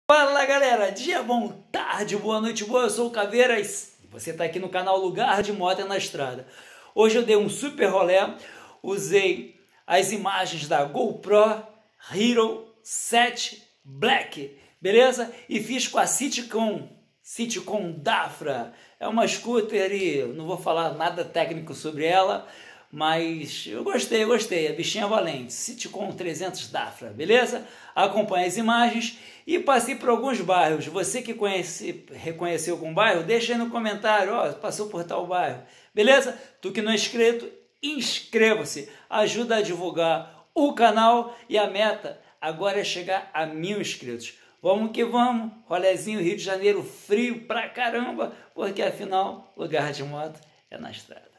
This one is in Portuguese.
Fala galera, dia bom, tarde, boa noite, boa, eu sou o Caveiras e você está aqui no canal Lugar de Moto é na Estrada. Hoje eu dei um super rolê, usei as imagens da GoPro Hero 7 Black, beleza? E fiz com a Citicon Dafra, é uma scooter e não vou falar nada técnico sobre ela, mas eu gostei, a bichinha valente, Citicon 300 Dafra, beleza? Acompanhe as imagens e passei por alguns bairros. Você que reconheceu algum bairro, deixa aí no comentário, ó, passou por tal bairro, beleza? Tu que não é inscrito, inscreva-se, ajuda a divulgar o canal e a meta agora é chegar a 1000 inscritos. Vamos que vamos, rolezinho Rio de Janeiro, frio pra caramba, porque afinal, lugar de moto é na estrada.